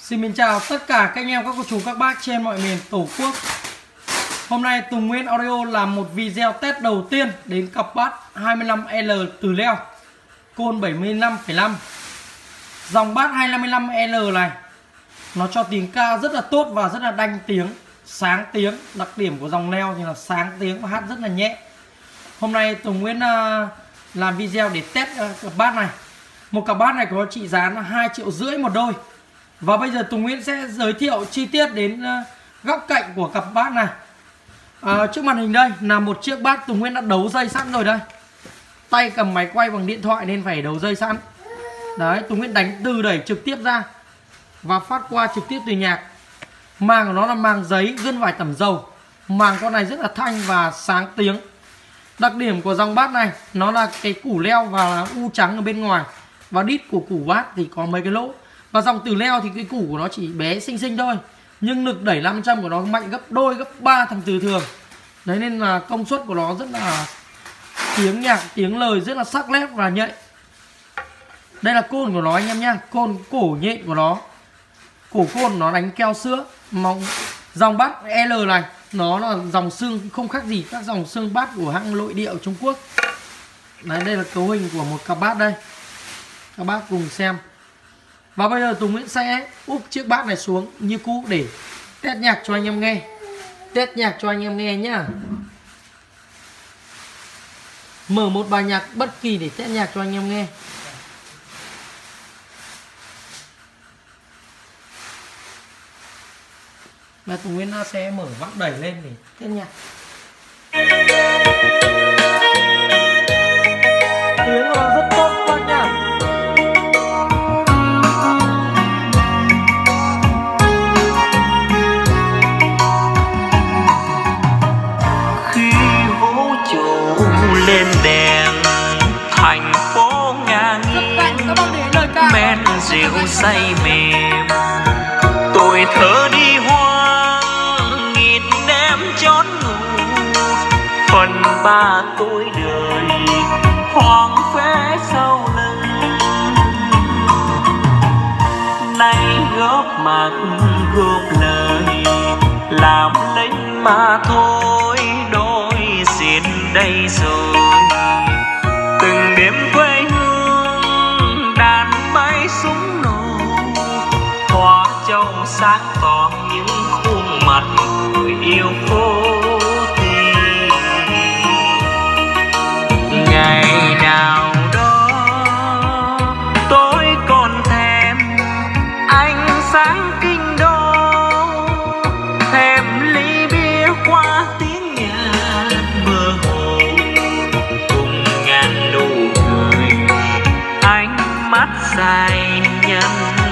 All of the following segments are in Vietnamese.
Xin chào tất cả các anh em, các cô chú, các bác trên mọi miền Tổ quốc. Hôm nay Tùng Nguyễn Audio làm một video test đầu tiên đến cặp bát 25L từ Leo côn 75,5. Dòng bát 25L này nó cho tiếng ca rất là tốt và rất là đanh tiếng, sáng tiếng. Đặc điểm của dòng Leo thì là sáng tiếng và hát rất là nhẹ. Hôm nay Tùng Nguyễn làm video để test cặp bát này. Một cặp bát này có trị giá là 2,5 triệu một đôi. Và bây giờ Tùng Nguyễn sẽ giới thiệu chi tiết đến góc cạnh của cặp bát này. Trước màn hình đây là một chiếc bát Tùng Nguyễn đã đấu dây sẵn rồi đây. Tay cầm máy quay bằng điện thoại nên phải đấu dây sẵn. Đấy, Tùng Nguyễn đánh từ đẩy trực tiếp ra và phát qua trực tiếp từ nhạc. Màng của nó là màng giấy gân vải tẩm dầu. Màng con này rất là thanh và sáng tiếng. Đặc điểm của dòng bát này nó là cái củ leo và u trắng ở bên ngoài. Và đít của củ bát thì có mấy cái lỗ. Và dòng từ Leo thì cái củ của nó chỉ bé xinh xinh thôi, nhưng lực đẩy 500 của nó mạnh gấp đôi, gấp 3 thằng từ thường. Đấy nên là công suất của nó rất là tiếng nhạc, tiếng lời rất là sắc nét và nhạy. Đây là côn của nó anh em nhá, côn cổ nhện của nó. Cổ côn nó đánh keo sữa. Dòng bát L này nó là dòng xương không khác gì các dòng xương bát của hãng nội địa ở Trung Quốc. Đấy, đây là cấu hình của một cặp bát đây. Các bác cùng xem. Và bây giờ Tùng Nguyễn sẽ úp chiếc bát này xuống như cũ để test nhạc cho anh em nghe. Test nhạc cho anh em nghe nhá. Mở một bài nhạc bất kỳ để test nhạc cho anh em nghe. Và Tùng Nguyễn sẽ mở vặn đẩy lên để test nhạc. Tiếng của nó rất tốt các bác nhá. Lên đèn thành phố ngả nghiêng, men rượu say mềm, tuổi thơ đi hoang nghìn đêm chót ngủ. Phần ba tuổi đời hoang phế sau lưng, nay góp mặt góp lời làm lính mà thôi, đôi xin đây rồi. Từng đêm quê hương đàn máy súng nổ, hoa trong sáng tỏ những khuôn mặt người yêu phố thì. Ngày nào đó tôi còn thèm ánh sáng kinh đô, thèm ly bia qua tiếng nhạc mơ hồ, cùng ngàn nụ cười ánh mắt dài nhân.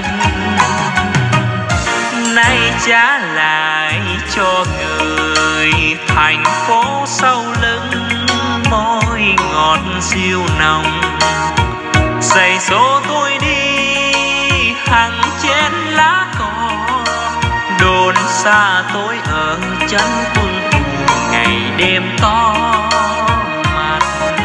Nay trả lại cho người thành phố sau lưng môi ngọt siêu nồng. Giày số tôi đi hằng trên lá cỏ, đồn xa tôi ở chân quân thù ngày đêm to mặt.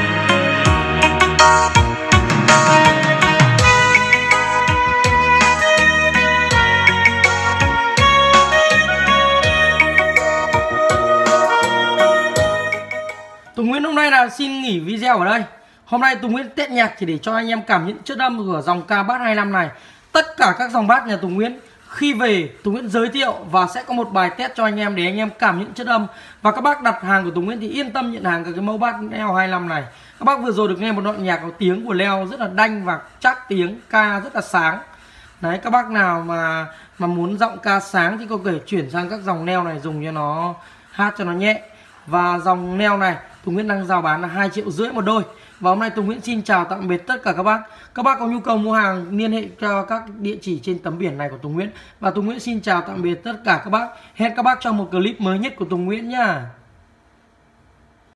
Tùng Nguyễn hôm nay là xin nghỉ video ở đây. Hôm nay Tùng Nguyễn test nhạc chỉ để cho anh em cảm nhận chất âm của dòng ca bát 25 này. Tất cả các dòng bát nhà Tùng Nguyễn khi về Tùng Nguyễn giới thiệu và sẽ có một bài test cho anh em để anh em cảm nhận chất âm. Và các bác đặt hàng của Tùng Nguyễn thì yên tâm nhận hàng cái mẫu bát Leo 25 này. Các bác vừa rồi được nghe một đoạn nhạc có tiếng của Leo rất là đanh và chắc tiếng ca rất là sáng. Đấy, các bác nào mà muốn giọng ca sáng thì có thể chuyển sang các dòng Leo này dùng cho nó hát cho nó nhẹ. Và dòng Leo này Tùng Nguyễn đang rao bán là 2,5 triệu một đôi. Và hôm nay Tùng Nguyễn xin chào tạm biệt tất cả các bác. Các bác có nhu cầu mua hàng liên hệ cho các địa chỉ trên tấm biển này của Tùng Nguyễn. Và Tùng Nguyễn xin chào tạm biệt tất cả các bác. Hẹn các bác trong một clip mới nhất của Tùng Nguyễn nhá.